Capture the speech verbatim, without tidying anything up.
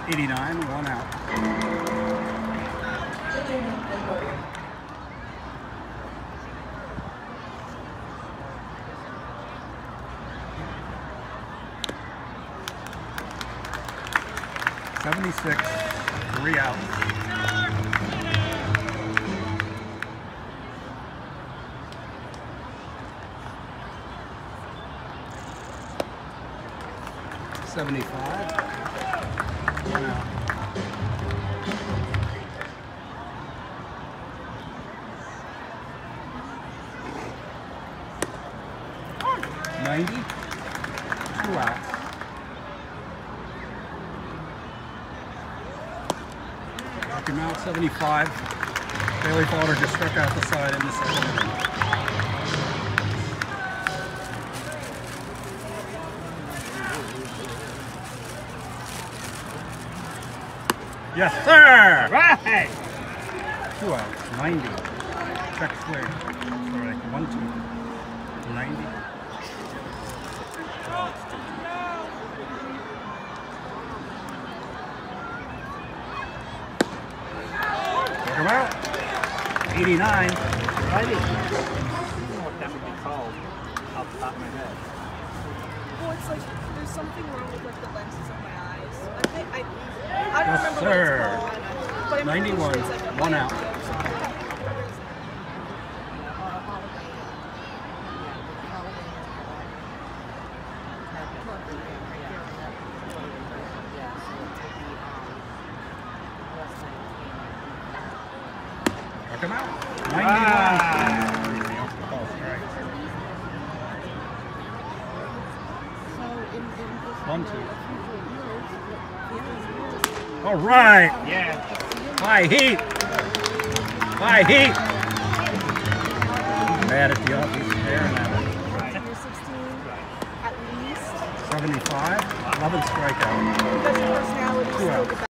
eighty-nine, one out. seventy-six, three outs. seventy-five, one out. ninety, two outs. Rocky Mount, seventy-five. Bailey Falter just struck out the side in the second inning. Yes, sir! Right! Two outs, ninety. Check swing. Sorry, one, two. ninety. Check him out. eighty-nine. Righty. I don't know what that would be called off the top of my head. Well, it's like there's something wrong with like the lenses on my eyes. I think I, I don't Yes, remember sir. what it's called. But I'm pretty sure ninety-one, it's like a one white out. or something. Check him out. ninety-one. Ball strike. One, two. All right. Yeah. High heat. High heat. Bad at the office. Staring at it. You're sixteen, at least. seventy-five. eleven strikeout. Because your personality is Two so outs. good.